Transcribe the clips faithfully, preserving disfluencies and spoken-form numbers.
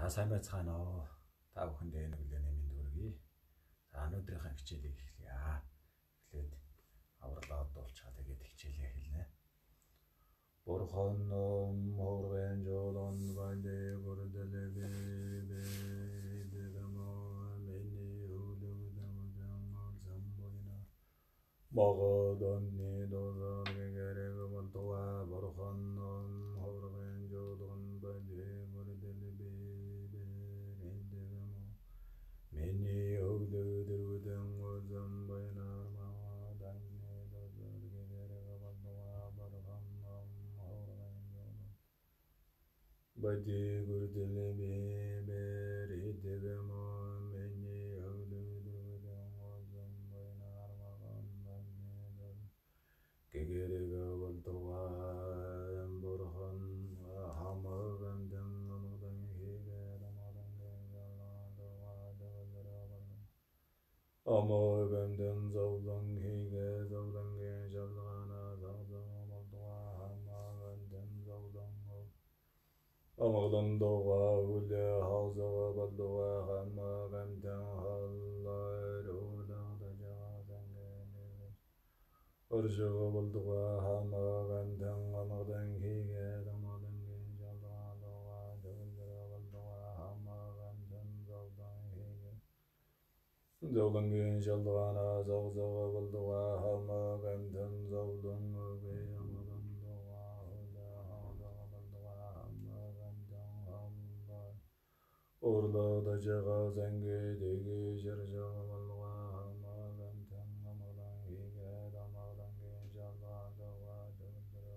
За сайн байцгаана уу. Та бүхэндээ энэ өглөөний мэнд хүргэе. За өнөөдрийнхээ хичээлийг эхлэе. Эхлээд авралаа дуулчаа тэгээд хичээлээ хэлнэ. Бурхан ном хорвен жолон вале гордэлэбэ бэдэмо мэни улугдамдам замбойна магадонни дозаргэрэгэ бантуа бурхан ном хорвен жолон вале гордэлэбэ бэдэмо мэни улугдамдам замбойна магадонни дозаргэрэгэ бантуа бурхан Badi gurdele be beri devemo meni avludu ozam baynar magan banne kegere gaval towa burhan hamagam damdan hege ramadan galan towa davaran amagam dam zavdan hege zavdan ge jalgana zavdan towa hamagam dam zavdan Amadan doğa ule hazava baldoğa hamma gamdan hallar orada da cağdan gelir Orjağa baldoğa hamma gamdan amadan hige damadan genjalda doğa dövdüre baldoğa hamma gamdan zavdan hige Zavdan genjalda ana zavzağa baldoğa hamma gamdan zavdan ve amadan doğa ule hazava baldoğa hamma Orla da jaga zenge dege jarja malwa magan tang amadan hige damadan genjalda doğa dövdüre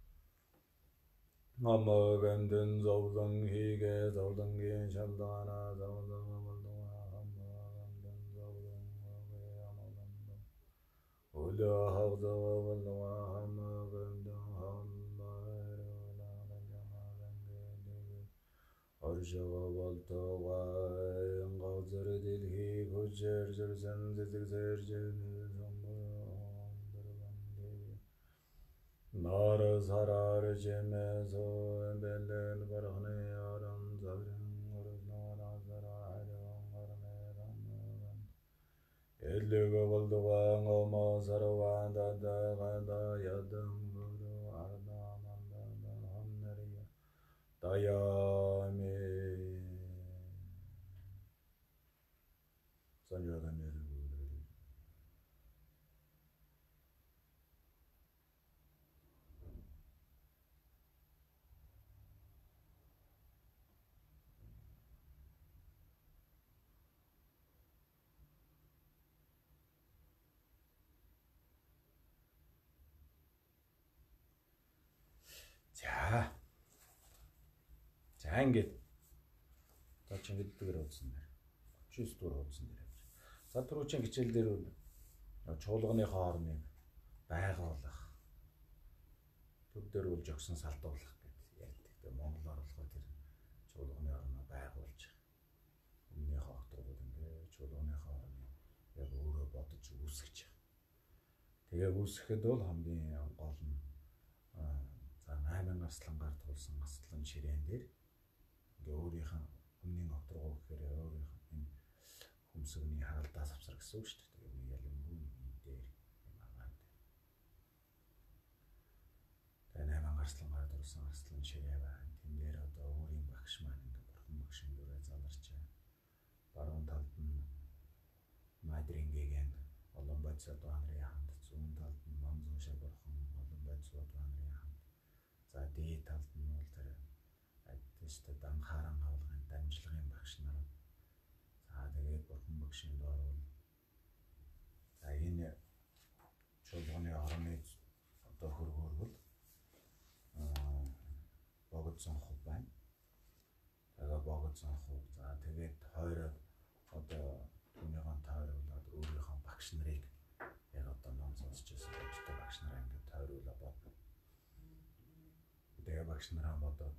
Amadan den zavdan hige zavdan genjalda ana zavdan baldoğa amadan den zavdan ve amadan Ola havza baldoğa amadan den hallar ola da jaga zenge dege Arjağa baltoğa engazır dilhi gücer zırzen zizik zercen zambandır bende Narız harar cemezo bellen barhne yaran zarın uruzna zara haran garne ramman Ellega baltoğa ngoma zarvan da da gada yadım guru arda manda da hamneriya Dayame Sanjada nere böyle. За. За ингээд одоо чи ингээд дгээр утсан дээр отuz девять дугаар утсан дээр явж. За түрүүчийн хичээл дээр чуулганы хоорныг байгуулах төв дээр үл жогсон салдуулах гэдэг ярьдаг. Тэгээ монголоор болохоор тэр чуулганы орноо байгуулж өмнөх хогтууд ингээд чуулганы хоорныг яг өөрөө бодож үүсгэж. Тэгээ үүсгэхэд бол хамгийн гол нь за найман аслангаар тулсан аслан ширээн дээр ингээ өөрийнх нь өмнгийн огторгоо гэхээр өөрийнх нь хүмсгний хаалдаа савсар гэсэн үг шүү дээ. Тэгээ яг юм дээр юм агаад. Тэгээ найман гарслангаар тулсан аслан ширээ байна. Тэн дээр одоо өөрийн багш маань ингээ бурхан багшин дөрөө заларчаа. Баруун талд нь Мадрингийн олон бодис Одоанрын хамт, зүүн талд нь Манзуушаа бурхан олон бодис Одоанрын хамт. За дээд талд нь бол тэр Тэстэ данхааран хавлагын дамжлагын багш нар. За тэгээд бурхан багшийн доор бол за энэ чуулганы орны одоо хөргөөр бол аа богдсон хув байна. Тэгээ богдсон хув. За тэгээд хойроо одоо түүнийхэн тойруулаад өөрийнхөө багш нарыг яг одоо ном сонсч байсан бодтой багш нараа ингээд тойруулаад бодно. Тэгээ багш нараа бодоод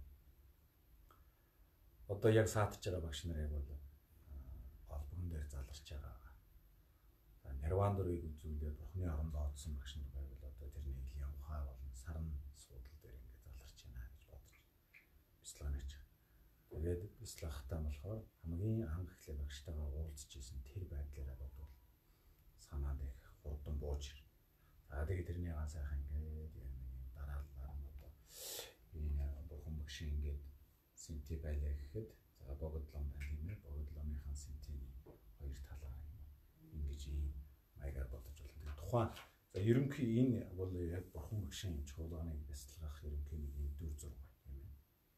Одоо яг саатж байгаа багш нарыг бол гол бүрэн дээр заларч байгаа. За нирван дөрвийг үзүүлээд бурхны оронд оодсон багш нар байвал одоо тэрний илийн ухаан болон сарн суудал дээр ингээд заларч байна гэж бодож бяцлагнаж. Тэгээд бяцлагтай болохоор хамгийн анх эхлээ багштайгаа уулзж ирсэн тэр байдлаараа бодвол санаад их хурдан бууж ир. За тэгээд тэрний гаан сайхан ингээд яг нэг юм дарааллаар нь одоо энэ бурхан багшийн ингээд синти байлаа гэхэд за богдлом байна тийм ээ. Богдломынхаа синтиний хоёр талаа юм ингэж ийм маягаар бодож болно. Тухайн за ерөнхий энэ бол яг бурхан багшийн чуулганы бяцлагах ерөнхий нэг юм дүр зураг тийм ээ.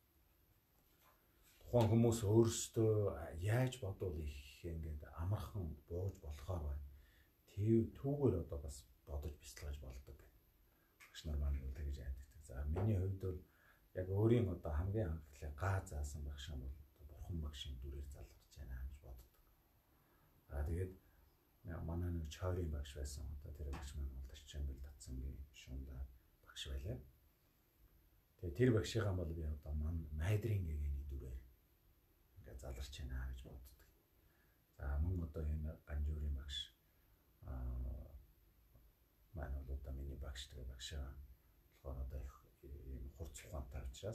Тухайн хүмүүс өөрсдөө яаж бодвол их ингээд амархан бууж болохоор байна. Тэв түүгээр одоо бас бодож бяцлагаж болдог. Багш нар маань бол тэгж яадаг. За миний хувьд бол яг өөрийн одоо хамгийн анх эхлээ гаа заасан багш юм бол бурхан багшийн дүрээр залгарч байна гэж боддог. За тэгээд манай нэг чойрын багш байсан одоо тэр багш маань бол Чамбил Татсангийн шунда багш байлаа. Тэгээ тэр багшигаа бол би одоо майдрын гэгэний дүрээр ингээд заларч байна гэж боддог. За мөн одоо энэ ганжуурын багш аа маань бол одоо миний багш тэгээ багшаа болохоор одоо их ийм хурц ухаантай учраас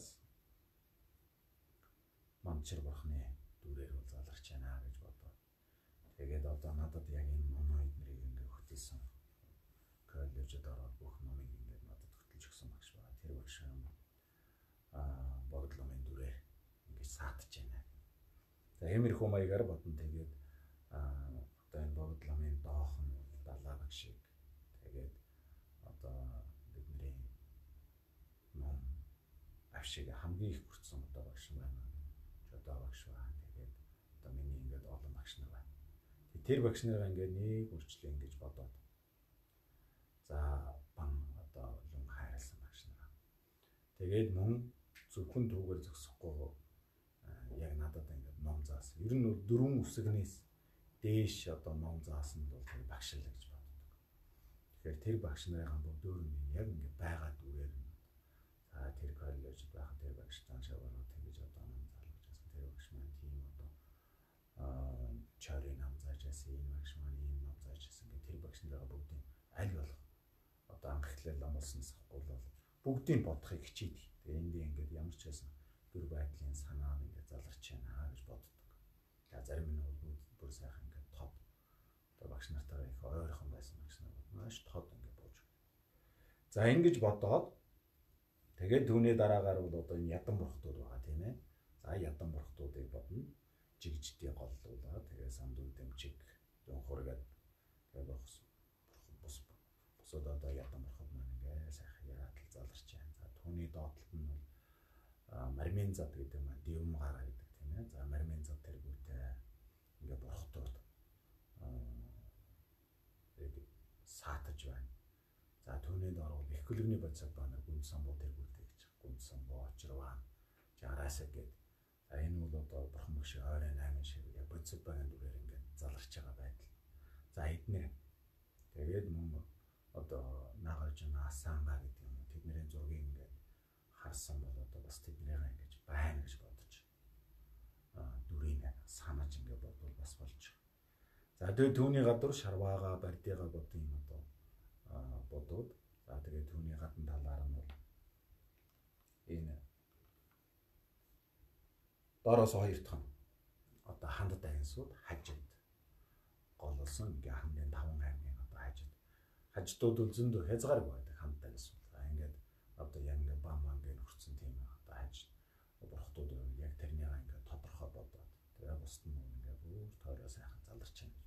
манчир бурхны дүрээр бол заларч байна гэж бодоо. Тэгээд одоо надад яг энэ номыг нэрийг ингээд хөтөлсөн. Коллежид ороод бүх номыг ингээд надад хөтөлж өгсөн багш байна. Тэр багш юм аа богдломын дүрээр ингээд саатж байна. За иймэрхүү маягаар бодно. Тэгээд аа одоо энэ богдломын доохон далаа багшийг тэгээд одоо бидний ном авшиг хамгийн их хүртсэн одоо багш байна. Жодоо багш байна. Тэгээд одоо миний ингээд олон багш нар байна. Тэр багш нараа ингээд нэг үрчлээ ингэж бодоод за бан одоо лун хайрлсан багш нараа. Тэгээд мөн зөвхөн түүгээр зогсохгүй яг надад ингээд ном заасан. Ер нь бол дөрвөн үсгнээс дээш одоо ном заасан бол тэр багшлал гэж боддог. Тэгэхээр тэр багш нарын бүгдөө яг ингээд байгаа дүрээр нь за тэр коллежид байх тэр багш таашаа болоод тэгэж одоо ном залгаж байсан. Тэр багш маань тийм одоо аа чарын ном зааж байсан. Энэ багш маань ийм ном зааж байсан гэх тэр багш нараа бүгдийн аль болох одоо анх эхлээл ном болсноос авахгүй бол бүгдийг бодохыг хичээдэг. Тэгээ энд ингээд ямар ч байсан дүр байдлын санаа нь ингээд заларч байна гэж боддог. За зарим нь бол бүр сайхан ингээд топ одоо багш нартайгаа их ойрхон байсан багш нар бол маш тод ингээд бууж. За ингэж бодоод тэгээд түүний дараагаар бол одоо энэ ядан бурхтууд байгаа тийм ээ. За ядан бурхтуудыг бодно. Жигждийн голлуулаа тэгээ сандуу дэмчиг дөн хургаад тэгээ бохс бус бусад одоо ядан бурхад маань ингээ сайхан яатал заларч байна. За түүний доотлолт нь бол мармин зад гэдэг маань дэвм гараа гэдэг тийм ээ. За мармин зад тэргүүтэй ингээ бурхтууд яг саатаж байна. За түүний доор бол эхлэгний бодисод байна гүнсэн буу тэргүүтэй гэж гүнсэн буу очрваа жараасаа гэдэг. За энэ бол одоо бурхан багшийн ойрын найман шиг яг бодисод байна дүрээр ингээд заларч байгаа байдал. За эднэр тэгээд мөн одоо наагаж наасаанга гэдэг юм. Тэдний зургийг ингээд харсан бол одоо бас тэднийгээ ингэж байна гэж бодож аа дүрийг санаж ингээд бодвол бас болж. За тэгээд түүний гадуур шарваага бардигаа бод юм одоо бодоод за тэгээд түүний гадна талаар нь бол энэ доороос хоёр дахь нь одоо хандад ангисууд хажид гололсон ингээ хамгийн таван аймгийн одоо хажид хажидууд бол зөндөө хязгааргүй байдаг хандад ангисууд. Ингээд одоо яг ингээ бам бангийн хүрсэн тийм одоо хажид бурхтууд яг тэрнийг ингээ тодорхой бодоод тэгээ бусд нь ингээ бүр тойроо сайхан заларч байна.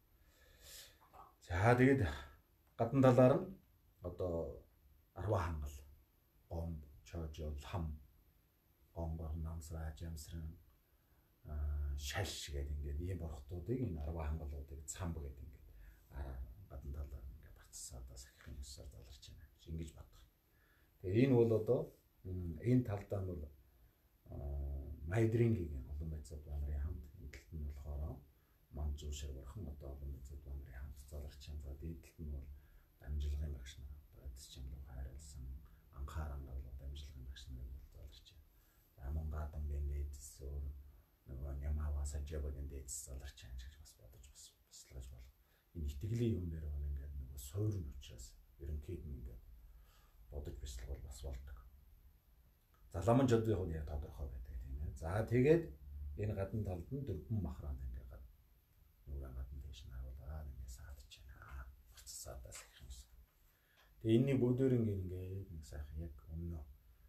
За тэгээд гадна талаар нь одоо арва хангал гом чожол хам гонгор намсраа жамсран шаш гэдэг ингээд ийм бурхтуудыг энэ арва хангалуудыг цамб гэдэг ингээд гадна талаар ингээд барцсаа одоо сахихын ёсоор заларч байна гэж ингэж бодох. Тэгээ энэ бол одоо энэ талдаа бол майдрингийн олон байцаад банрын хамт энэ талд нь болохоор манжуушир бурхан одоо олон байцаад банрын хамт заларч байна. За дээдлэлт нь бол дамжилгын багш нар одоо эцчимлэг хайрлсан анхааран бол дамжилгын багш нар бол заларч байна. За мөн гадан бэндэс өөр нөгөө нямава сажабагийн дээдс заларч байна гэж бас бодож бас бяцлагаж болох. Энэ итгэлийн юм дээр бол ингээд нөгөө суурь нь учраас ерөнхийд нь ингээд бодож бяцлах бол бас болдог. Заламан жодын хувьд яг тодорхой байдаг тийм ээ. За тэгээд энэ гадна талд нь дөрвөн махранд ингээ гад нүрэн гадна тийш наруулаад ингээ саадж байна. Буцсаадаас их юмсан. Тэгээ энэний бүгдээр ингээ ингээ нэг сайхан яг өмнө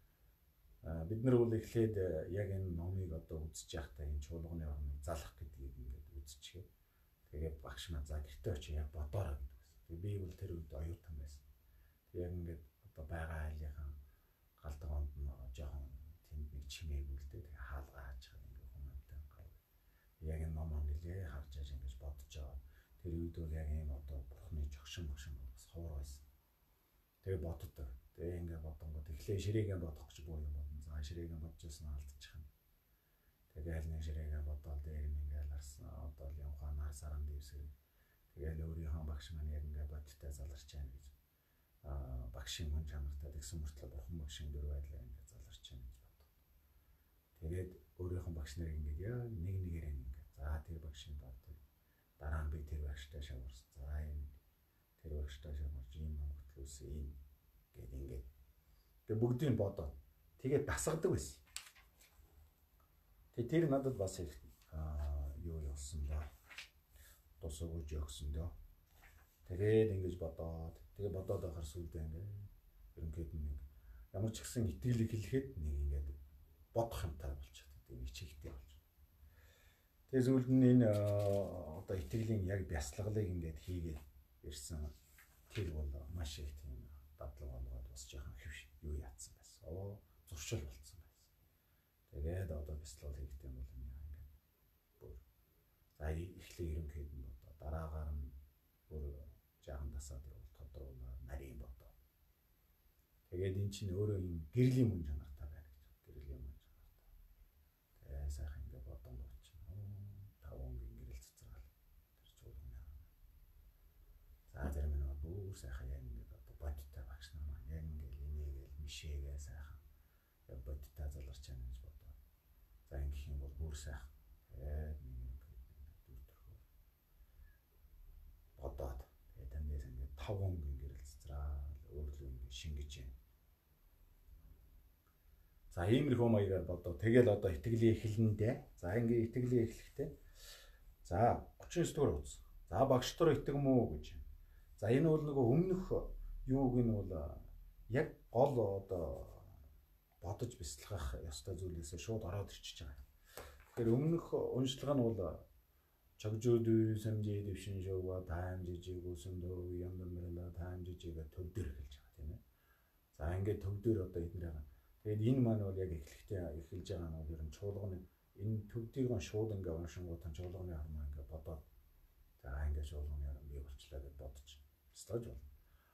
а бид нар бол эхлээд яг энэ номыг одоо үзэж явахдаа энэ чуулганы орныг залах гэдгийг ингээд үзчихээ. Тэгээд багш маань за гэртээ очиж яг бодоорой гэдэг байсан. Тэгээ би бол тэр үед оюутан байсан. Тэгээ яг ингээд одоо байгаа айлынхан галдаг онд нь жоохон тэнд нэг чимээгүй л дээ. Тэгээ хаалгаа хааж байгаа ингээд хүн амтай гав. Яг энэ ном нэлээ харж яаж ингэж бодож байгаа. Тэр үед бол яг ийм одоо бурхны жогшин мөшин бас ховор байсан. Тэгээ боддог. Тэгээ ингээд бодонгод эхлээ ширээгээ бодох гэж буу юм бодно. За ширээгээ бодож ясан алдчих юм. Тэгээ аль нэг ширээгээ бодоод дээр нь ингээд арсан одоо л юм хаан саран дэвсэг. Тэгээ өөрийнхөө багш маань яг ингээд бодтой заларч байна гэж. Аа багшийн мөн чанартай тэгсэн мөртлөө бурхан багшийн дөр байдлаа ингээд заларч байна гэж боддог. Тэгээд өөрийнхөө багш нарыг ингээд яа нэг нэгээр ингээд за тэр багшийн доо тэр дараа нь би тэр багштай шаварсан. За энэ тэр багштай шаварж ийм ном хөтлөөс ийм гэд ингээд. Тэгээ бүгдийг бодоод тэгээд дасгадаг байсан. Тэгээ тэр надад бас их аа юу явсан ба тус өгж өгсөн дөө. Тэгээд ингэж бодоод тэгээ бодоод байхаар сүлдээ ингээ ерөнхийд нэг ямар ч гэсэн итгэл эхлэхэд нэг ингээд бодох юмтай болчиход тийм ичигтэй болж. Тэгээ зүйлд нь энэ одоо итгэлийн яг бясалгалыг ингээд хийгээд ирсэн тэр бол маш их тийм дадлаг болгоод бас жоохон хэвш юу яатсан байсан. Оо зуршил болсон байсан. Тэгээд одоо бясалгал хийхдээ бол ингээд бүр за эхлээ ерөнхийд нь одоо дараагаар нь бүр жаахан дасаад явал тодруулаад нарийн бодоо. Тэгээд эн чинь өөрөө юм гэрлийн мөн чанартай байна гэж. Гэрлийн мөн чанартай. Тэгээ сайхан ингээд бодон болчихно. Тав өнгийн гэрэл цэцраал тэр чуулганы аа. За зарим нь бүр сайхан яг ингээд одоо бодтой багш нар маань яг ингээд инээгээл мишээгээ сайхан яг бодтой заларч яана гэж бодоо. За ингэх юм бол бүр сайхан. Тэгээд нэг дүр төрхөө бодоод тэгээд тандээс ингээд тав өнгийн гэрэл цэцраал өөрлөө ингээд шингэж байна. За иймэрхүү маягаар бодоо. Тэгэл одоо итгэлийн эхлэндээ. За ингээ итгэлийн эхлэхдээ. За гучин девять дугаар үз. За багш нар итгэм үү гэж. За энэ бол нөгөө өмнөх юуг нь бол яг гол одоо бодож бяцлах ёстой зүйлээсээ шууд ороод ирчихэж байгаа. Тэгэхээр өмнөх уншилгаа нь бол чогжууд самжид дэвшин шоуга таам жижиг үсэндөө яндамрала таам жижигээ төв дээр эхэлж байгаа тийм ээ. За ингээ төв дээр одоо эднэр байгаа. Тэгээд энэ маань бол яг эхлэхдээ эхэлж байгаа нь бол ер нь чуулганы энэ төвдгийн шууд ингээ уншингууд нь чуулганы хармаа ингээ бодоод за ингээ чуулганы хармаа бий болчлаа гэж бодож бяцлаж байна.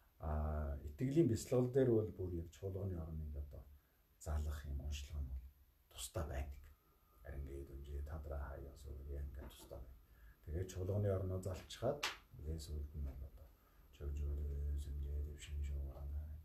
Аа итгэлийн бяцлал дээр бол бүр яг чуулганы орныг одоо залах юм уншлага нь бол тусдаа байна. Харин ингээд үнжээ тадраа хаяа суур яг ингээ тусдаа байна. Тэгээд чуулганы орноо залчгаад тэгээд сүлд нь бол одоо чөгжөө сүмжээ дэвшин шуугаа.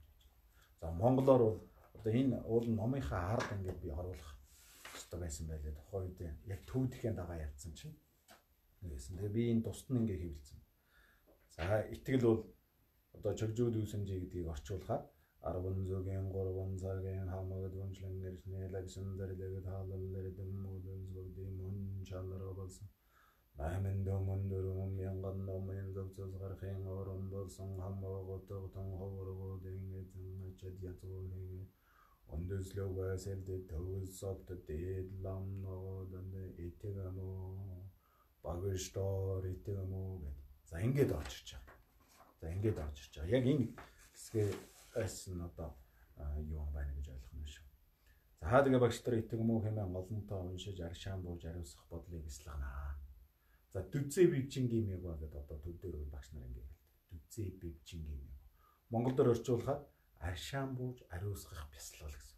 За монголоор бол одоо энэ уул номынхаа ард ингээд би оруулах хэрэгтэй байсан байлээ. Тухайн үед яг төвдхийн дагаа явцсан чинь. Нэгсэн. Тэгээ би энэ тусад нь ингээд хэвлэлсэн. За итгэл бол одоо чөгжүүд үүсэмжээ гэдгийг орчуулахаар арван зүгийн гурван цагийн хамагд вончлон нэрснэлэг сүндэрлэг таалалэр дэмүүдэн зүгдийн мөн чанараа болсон. Найман дөмөн дөрвөн мянган номын зөвцөс гарахын орон болсон хамааготог тон ховоргуудын эзэн ачад язгуугийн ондөслөгөө сэлдэ төвс согт дээд лам ногоодон итгэмөө багштор итгэмөө гэд. За ингээд очирч байгаа. За ингээд очирч байгаа. Яг энэ хэсгээс нь одоо юу юм байна гэж ойлгох нь шүү. За тэгээ багш нар итгэмөө хэмээн олонтоо уншиж аршаан бууж ариусгах бодлыг бяцлагнаа. За дүзээ бивжингийн мэг ба гэдэг одоо төв дээр багш нар ингээд хэлдэг. Дүзээ бивжингийн мэг. Монгол дээр орчуулахад аршаан бууж ариусгах бяцлал гэсэн.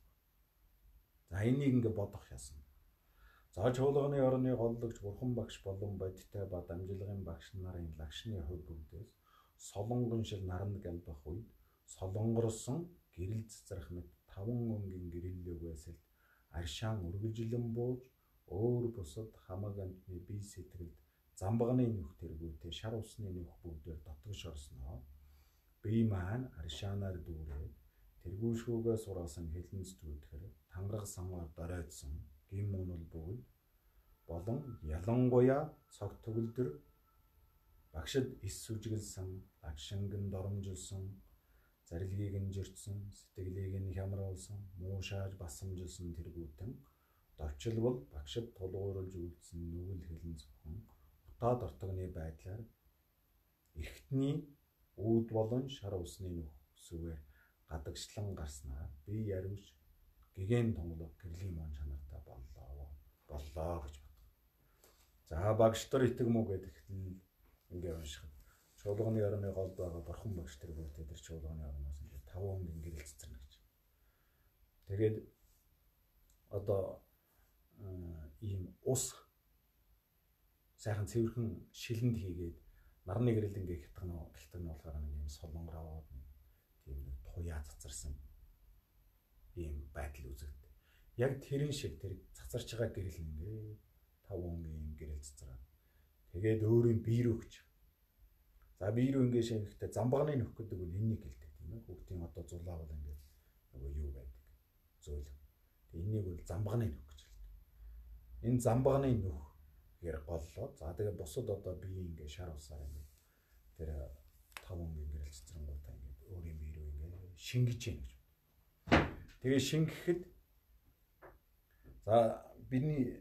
За энийг ингээд бодох ясна. За чуулганы орны голлогч бурхан багш болон бодтой ба дамжлагын багш нарын лагшны хувь бүгдээс солонгон шил наран галбах үед солонгорсон гэрэл цэцрах мэт таван өнгийн гэрэллэг байсалд аршаан үргэлжлэн бууж өөр бусад хамаг амтны бие сэтгэлд замбагны нөх тэргүүтэй шар усны нөх бүгдээр дотгош орсноо бие маань аршаанаар дүүрээд тэргүүшгүйгээ сураасан хэлэнц зүтгэр тангараг самаар доройтсон гим унал бүгд болон ялангуяа цог төгөлдөр багшид эс сүжиглсэн, лагшингэн доромжилсон, зарилгийг нь жирдсэн, сэтгэлийг нь хямруулсан, муушааж басамжилсан тэргүүтэн довчил бол багшид тулгуурлаж үлдсэн нүгэл хэлэн зөвхөн утаад ортогны байдлаар эрхтний үүд болон шар усны нүх сүвээр гадагшлан гарснаа би яривч гэгэн тонголог гэрлийн мон чанартай боллоо боллоо гэж бодсон. За багш нар итгмүү гэдэг ингээ уншихад чуулганы орны голд байгаа бурхан багш тэр бүгд тэр чуулганы орноос ингээ таван өнгийн гэрэл цэцэрнэ гэж. Тэгээд одоо ийм ус сайхан цэвэрхэн шилэнд хийгээд нарны гэрэлд ингээ хятгана хятгана болохоор нэг юм солонгороо тийм нэг туяа цацарсан ийм байдал үзэгдэ. Яг тэрэн шиг тэр цацарч байгаа гэрэл ингээ таван өнгийн гэрэл цацраад тэгээд өөрийн биерүү гэж. За биерүү ингээ шинэхдээ замбагны нөх гэдэг бол энэнийг хэлдэг тийм ээ. Хүүхдийн одоо зулаа бол ингээ нөгөө юу байдаг. Зөөл. Тэг энийг бол замбагны нөх гэж хэлдэг. Энэ замбагны нөх гэр голлоо. За тэгээ бусад одоо бие ингээ шар усаар ингээ тэр таван өнгийн гэрэл цэцрэнгуудаа ингээ өөрийн биерүү ингээ шингэж яах гэж. Тэгээ шингэхэд за бидний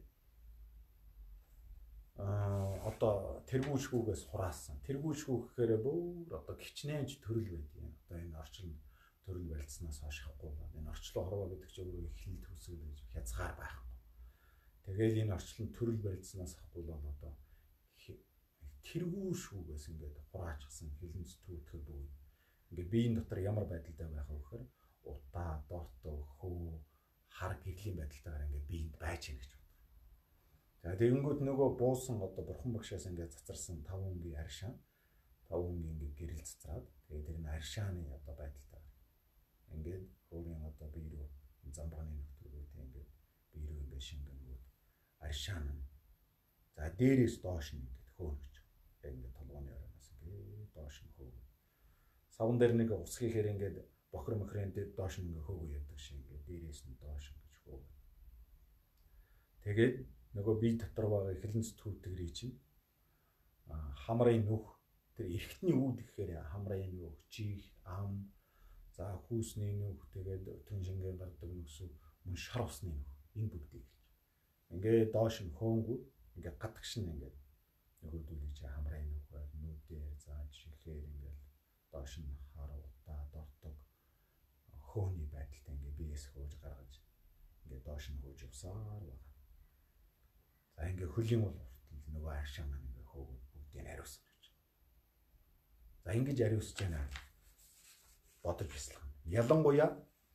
а одоо тэргүүшгүүгээс хураасан. Тэргүүшгүү гэхээр бүр одоо гिचнээч төрөл байдгийг. Одоо энэ орчинд төрөл барилцснаас хойш хахгүй. Энэ орчлон хорвоо гэдэг чинь өөрөө эхлэл төсөөл гэж хязгаар байхгүй. Тэгээл энэ орчлон төрөл барилцснаас хахгүй бол одоо тэргүүшгүүгээс ингээд хураачсан хилэнц түүтгэр бүгд. Ингээд биеийн дотор ямар байдалтай байх вэ гэхээр утаа, доото, хөө, хар гэрлийн байдалтайгаар ингээд биеинд байж гэнэ гэж. За тэгэнгүүт нөгөө буусан одоо бурхан багшаас ингээд цацарсан таван өнгийн аршаа таван өнгийн ингээд гэрэл цацраад тэгээд тэр нь аршааны одоо байдалтай ингээд өөрийн одоо биерүү замбагны нөхцөлүүд ингээд биерүү ингээд шингэнгүүд аршаан нь за дээрээс доош нь ингээд хөөн гэж ингээд толгойн ороноос ингээд доош нь хөөн савн дээр нэг ус хийхээр ингээд бохор мохрын дээр доош нь ингээд хөөгөө яадаг шиг ингээд дээрээс нь доош гэж хөөгөө тэгээд нөгөө бие дотор байгаа хилэнц түүтгэрий чинь хамрын нүх тэр эрхтний үүд гэхээр хамрын нүх, чих, ам, за хүүсний нүх тэгээд төн шингэн гардаг нүсүү мөн шар усны нүх энэ бүгдийг хэлж. Ингээд доош нь хөөнгүүд ингээд гадагш нь ингээд нөгөөдүүлж хамрын нүх байл нүдээр за чихээр ингээд доош нь хар утаа дортог хөөний байдалтай ингээд биеэс хөөж гаргаж ингээд доош нь хөөж явсаар байна. За ингээ хөлийн бол хүртэл нөгөө аршаа маань ингээ хөөгд бүгдийг ариусан гэж. За ингэж ариусж яана бодож бяцлах. Ялангуяа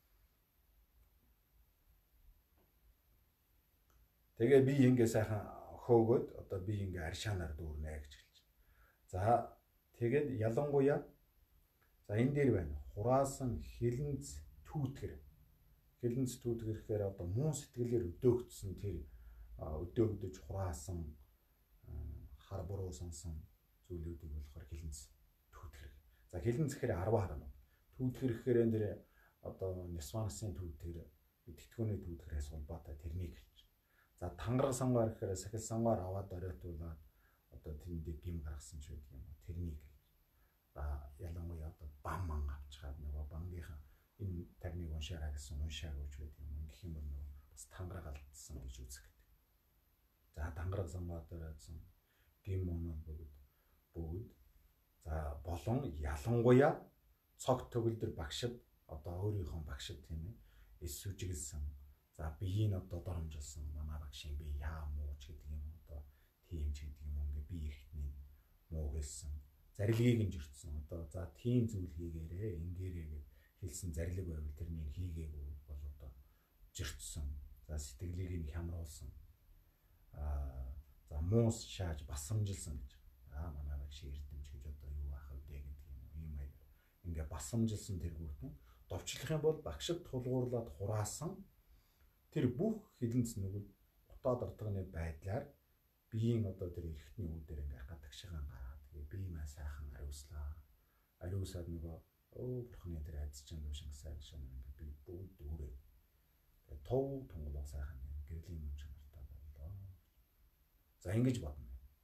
тэгээ би ингээ сайхан хөөгөөд одоо би ингээ аршаанаар дүүрнэ гэж хэлж. За тэгээд ялангуяа за энэ дээр байна. Хураасан хилэнц түүтгэр. Хилэнц түүтгэр гэхээр одоо муу сэтгэлээр өдөөгдсөн тэр өдөөгдөж хураасан хар буруу сонсон зүйлүүдийг болохоор хилэнц түүтгэр. За хилэнц гэхээр арваа харна. Түүтгэр гэхээр энэ дэр одоо нисванасын түүтгэр, итгэвчний түүтгэрээс улбаатай тэрнийг хэлж. За тангараг сангаар гэхээр сахил сангаар аваад оройтуулаад одоо тэндээ гим гаргасан ч байдаг юм уу тэрнийг хэлж. За ялангуяа одоо бам ман авчгаад нөгөө бамгийнхаа энэ тагныг уншаарай гэсэн уншааг өгч байдаг юм. Гэх юм бол нөгөө бас тангараг алдсан гэж үзэх. За тангараг сангаар дөрөөдсөн гим монод бүгд бүгд за болон ялангуяа цог төгөлдөр багшид одоо өөрийнхөө багшид тийм ээ эс сүжиглсэн за биеийг одоо доромжилсан манай багшийн би яа мууч гэдэг юм одоо тийм ч гэдэг юм ингээ би ихтний муу гэлсэн зарилгийг нь жирдсэн одоо за тийм зүйл хийгээрээ ингээрээ гэж хэлсэн зарлиг байвал тэрнийг хийгээгүй бол одоо жирдсэн за сэтгэлийг нь хямруулсан а за муус шааж басамжилсан гэж аа манай багш эрдэмж гэж одоо юу ах вэ гэдэг юм уу юм аа ингээ басамжилсан тэргүүтэн довчлох юм бол багшд тулгуурлаад хураасан тэр бүх хилэнц нүгэл утаад ортогны байдлаар биеийн одоо тэр эрхтний үүдээр ингээ гадагшагаан гараад тэгээ бие маа сайхан ариуслаа ариусаад нөгөө өө бурхны тэр айдчсан дүүшин сайн шин ингээ би бүгд дүүрээ тэгээ тов тонголоо сайхан гэрлийн мөн чанартай боллоо. За ингэж бодно.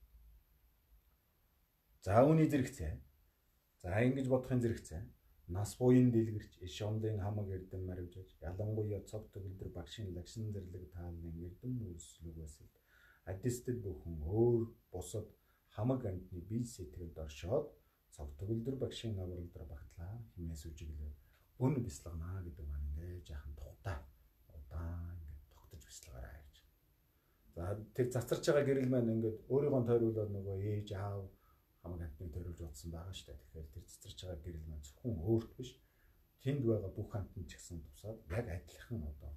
За үүний зэрэгцээ. За ингэж бодохын зэрэгцээ. Нас буян дэлгэрч иш ондын хамаг эрдэм марвжаж ялангуяа цог төгөлдөр багшийн лагшин зэрлэг тааллын эрдэм үйлслүүгээс л адистд бүхэн өөр бусад хамаг амьтны бие сэтгэлд оршоод цог төгөлдөр багшийн аврал дээр багтлаа химээс үжиглээ өн бясалганаа гэдэг маань ингээд жаахан тухтай удаан ингээд тогтож бясалгаарай гэж. За тэр цацарч байгаа гэрэл маань ингээд өөрийгөө тойруулаад нөгөө ээж аав хамаг амтныг тойруулж утсан байгаа шүү дээ. Тэгэхээр тэр цэцэрч байгаа гэрэл маань зөвхөн өөрт биш тэнд байгаа бүх амтнд ч гэсэн тусаад яг адилхан одоо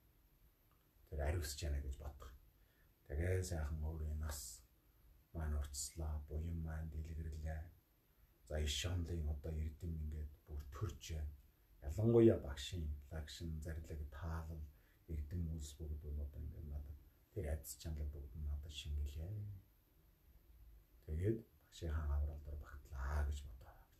тэр ариусч яана гэж бодох. Тэгээ сайхан өөрийн нас маань уртслаа, буян маань дэлгэрлээ. За иш онлын одоо эрдэм ингээд бүр төрж байна. Ялангуяа багшийн лагшин зарлаг таалал эрдэм үйлс бүгд бол одоо ингээд надад тэр адис чанар бүгд надад шингэлээ. Тэгээд багшийн хаан аврал дээр багтлаа гэж бодоо гэж.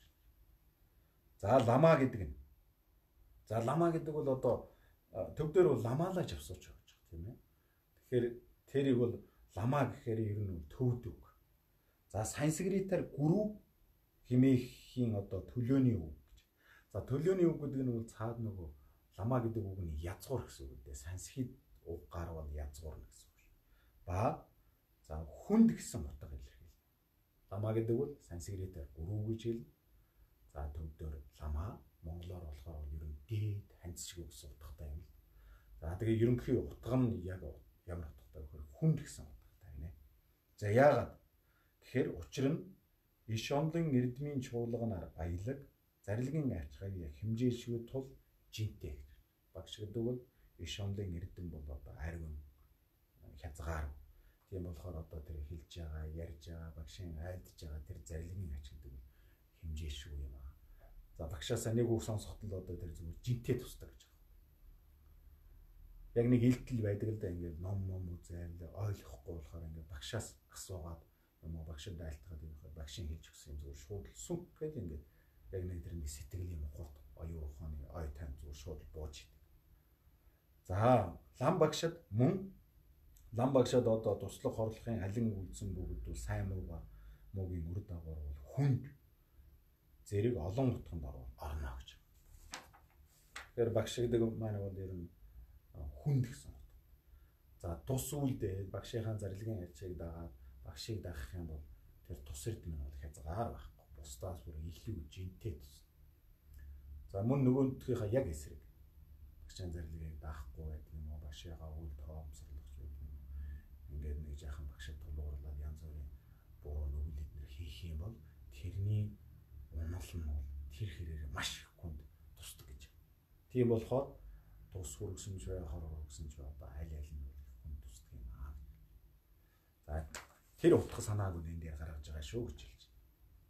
За лама гэдэг нь. За лама гэдэг бол одоо төв дээр бол ламаалаж авсууч байгаа ч тийм ээ. Тэгэхээр тэрийг бол лама гэхээр ер нь төвд үг. За санскритаар гүрүү химээхийн одоо төлөөний үг гэж. За төлөөний үг гэдэг нь бол цаад нөгөө лама гэдэг үг нь язгуур гэсэн үг дээ. Санскрит угаар бол язгуур гэсэн үг. Ба за хүнд гэсэн утга илэрхийлнэ. Лама гэдэг бол санскритаар гүрүү гэж хэлнэ. За төвдөр лама монголоор болохоор ер нь дээд ханц шиг гэсэн утгатай юм. За тэгээ ерөнхий утга нь яг ямар утгатай вэ гэхээр хүнд гэсэн утгатай гинэ. За яагаад? Тэгэхээр учир нь иш онлын эрдмийн чуулганаар баялаг зарилгын ачхыг хэмжээшгүй тул жинтэй гэж. Багш гэдэг бол иш онлын эрдэм бол одоо ариун хязгаар. Тийм болохоор одоо тэр хэлж байгаа, ярьж байгаа, багшийн айлдж байгаа тэр зарилгын ач гэдэг нь хэмжээшгүй юм аа. За багшаасаа нэг үг сонсоход л одоо тэр зүгээр жинтэй тусдаг гэж. Яг нэг илтэл байдаг л да ингээд ном ном үзэл ойлгохгүй болохоор ингээд багшаас асуугаад юм уу багшид айлтгаад юм багшийн хэлж өгсөн юм зүгээр шууд сүнх гэж ингээд яг нэг тэр нэг сэтгэлийн хурд оюун ухааны ой тайм зүгээр шууд бууж идэв. За лам багшид мөн лам багшид одоо туслах хорлохын алин үйлсэн бүгд бол сайн мууга муугийн үр дагавар бол хүнд зэрэг олон утганд орно гэж. Тэгэхээр багш гэдэг маань бол ер нь хүнд гэсэн утга. За тус үлдээ багшийнхаа зарилгын ачийг дагаад багшийг даах юм бол тэр тус эрдэм нь бол хязгаар байхгүй. Бусдаас бүр илүү жинтэй тус. За мөн нөгөөдхийнхаа яг эсрэг багшийн зарилгыг даахгүй байдаг юм уу? Багшийнхаа үл тоомсорлогч байдаг юм уу? Ингээд нэг жаахан багшид тулгуурлаад янз бүрийн буруу нүгэл эднэр хийх юм бол тэрний унал нь бол тэр хэрээр маш их хүнд тусдаг гэж. Тийм болохоор тус хүргэсэн ч бай, хор хүргэсэн ч бай одоо аль аль нь хүнд тусдаг юм аа. За тэр утга санааг үн энэ дээр гаргаж байгаа шүү гэж хэлж байна.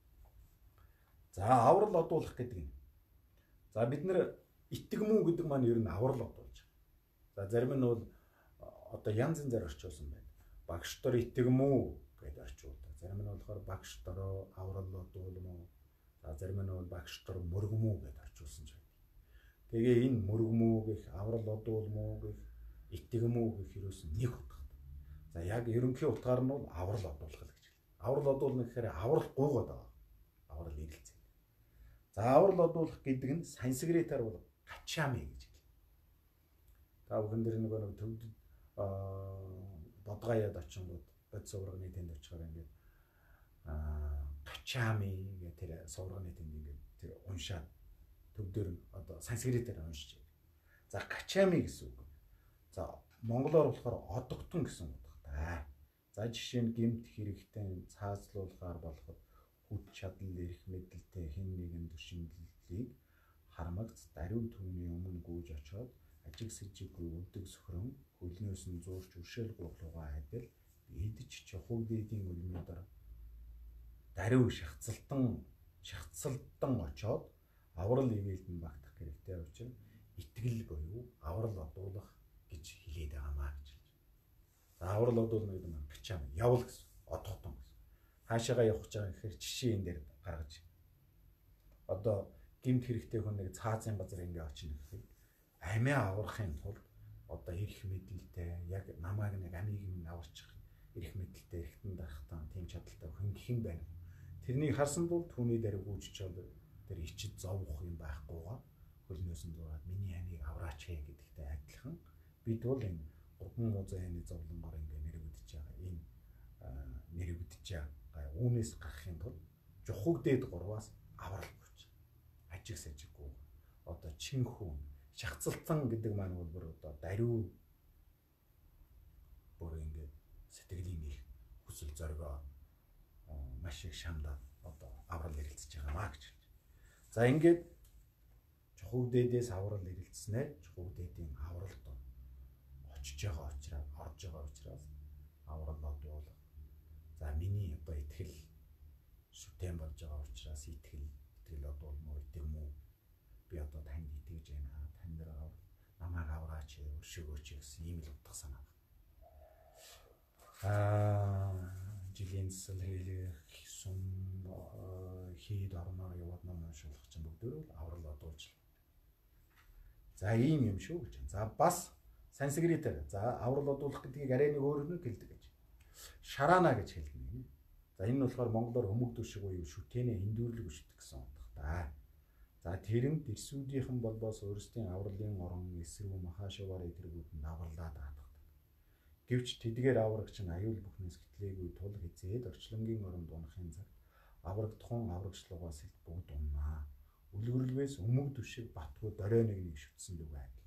За аврал одуулах гэдэг нь. За бид нэр итгэмүү гэдэг маань ер нь аврал одуулж байгаа. За зарим нь бол одоо янз янзаар орчуулсан байна. Багш нар итгэмүү гэдээ орчуулдаг. Зарим нь болохоор багш нар аврал одуулмуу. За зарим нь бол багш нар мөргмүү гэдээ орчуулсан ч байдаг. Тэгээ энэ мөргмүү гэх, аврал одуулмуу гэх, итгэмүү гэх ерөөс нь нэг утгатай. За яг ерөнхий утгаар нь бол аврал одуулах л гэж. Аврал одуулна гэхээр аврал гуйгаад байгаа. Аврал ирэлцээ. За аврал одуулах гэдэг нь санскритаар бол гачами гэж хэлнэ. Та бүхэн дээр нөгөө нэг төвд бодгаяад очингууд бод суврагны тэнд очихоор ингээд аа гачами гэх тэр суврагны тэнд ингээд тэр уншаад төвдөр нь одоо санскритээр уншиж байна. За гачами гэсэн үг. За монголоор болохоор одогтон гэсэн утгатай. За жишээ нь гэмт хэрэгтэн цаазлуулахаар болоход хүч чадал эрх мэдэлтэй хэн нэгэн төшиндлийг хармагц даруй түүний өмнө гүйж очоод ажиг сэжиггүй өдөг сөхрөн хөлнөөс нь зуурч өршөөл гурлуугаа адил идэж чухаг дээдийн өлмөдөр даруй шахацалтан шахацалтан очоод аврал ивэлдэн багтах хэрэгтэй учраас итгэл буюу аврал одуулах гэж хэлээд байгаамаа гэж. За аврал одуулна гэдэг нь гачаам явал гэсэн одохтон гэсэн. Хаашаага явах гэж байгаа гэхээр жишээ энэ дээр гаргаж. Одоо гэмт хэрэгтэй хүн нэг цаазын газар ингээ очино гэхэд амиа аврахын тулд одоо эрх мэдэлтэй яг намайг нэг амийг минь аварчих эрх мэдэлтэй, эрхтэн дарахтаа тийм чадaltaй хүн хэн байна. Тэрнийг харсан бол түүний дээр гүйж чад тэр ичид зовох юм байхгүйгаа хөлнөөс нь зураад миний ханыг авраач хэ гэдэгтэй адилхан бид бол энэ гурван музейны зовлонгоор ингээ нэрвэгдэж байгаа энэ нэрвэгдэж байгаа үүнээс гарахын тулд жухагдээд гурваас аврал өгч ажиг сажиггүй одоо чин хүн шахацалтан гэдэг маань бол бүр одоо даруй бүр ингээ сэтгэлийн их хүсэл зоригоо маш их шамдаад одоо аврал ирэлцэж байгаа маа гэж. За ингээд жухагдээдээс аврал ирэлцснээр жухагдээдийн авралт очиж байгаа учраас орж байгаа учраас авралууд бол за миний одоо итгэл шүтэн болж байгаа учраас итгэл итгэл одоо муу итгэм үү би одоо танд итгэж байна тань дээр намайг авраач өршөөгөөч гэсэн ийм л утга санаа. Аа жилийн сэлхэлэх сум хийд орноо яваад ном уншуулах чинь бүгдөө л аврал одуулж. За ийм юм шүү гэж. За бас санскритээр за аврал одуулах гэдгийг арай нэг өөр нэг хэлдэг гэж. Шарана гэж хэлдэг. За энэ нь болохоор монголоор өмөгдөв шиг уу шүтэнэ эндүүрлэг өшдөг гэсэн утгатай. За тэрэнд эрсүүдийнхэн болбоос өөрсдийн авралын орон эсрэг махашаваар эдэргүүд нь авралаад ааддаг. Гэвч тэдгээр аврагч нь аюул бүхнээс гэтлээгүй тул хизээд орчлонгийн оронд унахын цаг аврагдхан аврагчлуугаас илт бүгд уннаа. Үлгэрэлвээс өмөгдөв шиг батгүй дорой нэг нэг шүтсэн дүү байдал.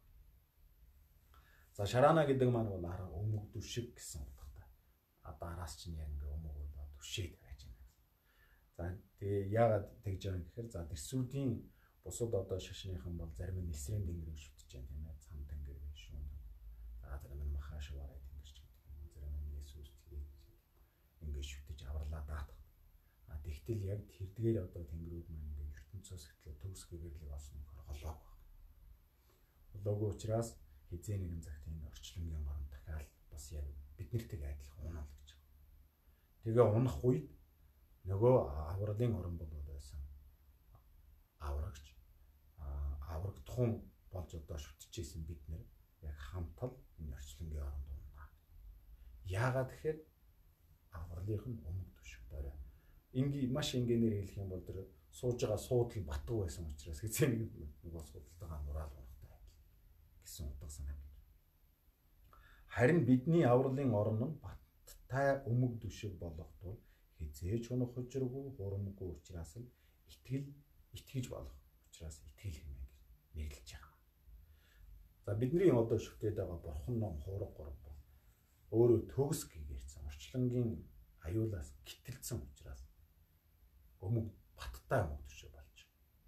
За шарана гэдэг маань бол арга өмөгдөв шиг гэсэн утгатай. А дараас чинь яг ингээ өмөгөд төвшээд байж байна. За тэгээ яагаад тэгж байгаа юм гэхээр за тэрсүүдийн бусад одоо шашныхан бол зарим нь эсрэг тэнгэрийг шүтэж байна тийм ээ. Цам тэнгэр биш шүү. За зарим нь махашвараа тэнгэрч гэдэг юм. Зарим нь Есүс тэрийг ингээ шүтэж авралаа даатах. А тэгтэл яг тэрдгээр одоо тэнгэрүүд маань ингээ ертөнцөөс хэтлээ төгс гэгэрлийг олсон нөхөр холоог байна. Холоогүй учраас хизээ нэгэн цагт энэ орчлонгийн орон дахиад бас яг биднэртэй адилхан унаал гэж. Тэгээ унах үед нөгөө авралын орон бол байсан. Аврагч аврагдхан болж одоо шүтчихсэн бид нэр яг хамтал энэ орчлонгийн оронд унаа. Яагаад тэгэхээр авралынх нь өмөгдөв шиг дөрөө. Инги маш ингээнээр хэлэх юм бол тэр сууж байгаа суудл батгүй байсан учраас хизээ нэг нөгөө суудалтайгаа нураал унахтай адил гэсэн утга санаа. Харин бидний авралын орон нь баттай өмөгдөв шиг болох тул хизээж унах хүчрэггүй хурамгүй учраас л итгэл итгэж болох учраас итгэл хэмээн гэж нэрлэж байгаа. За бидний одоо шүтээд байгаа бурхан ном хуурга гурав бол өөрөө төгс гэгэрсэн орчлонгийн аюулаас гитэлсэн учраас өмг баттай өмөгдөв шиг болж.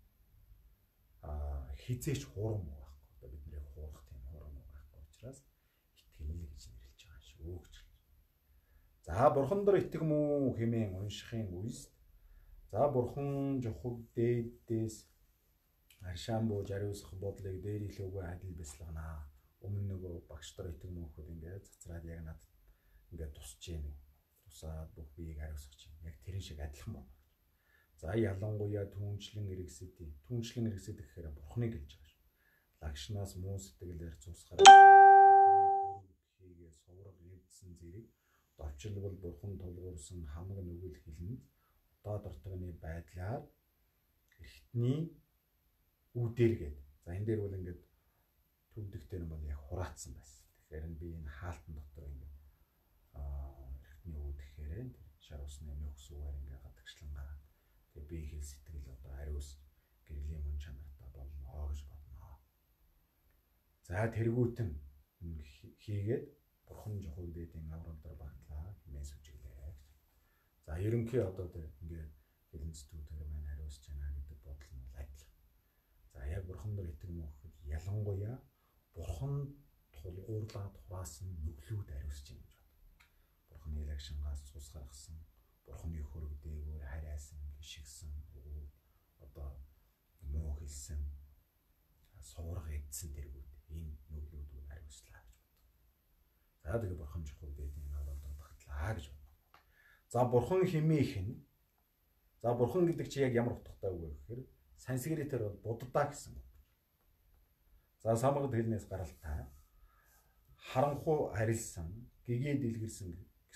Аа хизээч хурам байхгүй. Одоо бидний хуурах тийм хурам байхгүй учраас итгэл гэж нэрлэж байгаа шүү гэж. За бурхан дээр итгэм үү хэмээн уншихын үест за бурхан жухагдээдээс аршаан бууж ариусгах бодлыг дээр илүүгүй адил бясалганаа. Өмнө нөгөө багш нар итгэм мөнхөд ингээд цацраад яг над ингээд тусч яана. Тусаад бүх биеийг ариусгах чинь яг тэрэн шиг адилхан байна. За ялангуяа түүнчлэн эргэсэдий. Түүнчлэн эргэсэд гэхээр бурхныг хэлж байгаа шүү. Лагшнаас муу сэтгэлээр цусгараа хийгээ сувраг эвдсэн зэрэг довчлбол бурхан тулгуурсан хамаг нүгэл хэлнэ. Доод ортогны байдлаар эрхтний үүдэргээд. За энэ дээр бол ингээд төвдөгтэй юм бол яг хураацсан байсан. Тэгэхээр би энэ хаалтан дотор ингээд аа эрхтний үүд гэхээр шар усны нөхсүүгээр ингээд гадагшлан гараад тэгээ би хэл сэтгэл одоо ариус гэрлийн мөн чанартай болно гэж бодноо. За тэргүүтэн хийгээд бурхан жухагдээдийн аврал дээр багтлаа хэмээн сүжиглээ. За ерөнхий одоо тэр ингээд хэлэн зүтгүүгээр маань ариусж байна гэдэг бодол нь адил. За яг бурхан дээр итгэм өгөхөд ялангуяа бурхан тулгуурлаад хураасан нүглүүд ариусж байна гэж бод. Бурханы лагшингаас цус гаргасан, бурханы хөрөг дээгүүр харайсан, гიშгсэн, одоо муу хэлсэн, суурга эдсэн тэргүүд энэ нүглүүд ариуслаа гэж бод. За тэгээ бурхан жухагдээдийн аврал дээр багтлаа гэж бод. За бурхан хэмээх нь за бурхан гэдэг чи яг ямар утгатай үг вэ гэхээр санскритээр бол буддаа гэсэн үг. За самгад хэлнээс гаралтай харанхуй арилсан, гэгээ дэлгэрсэн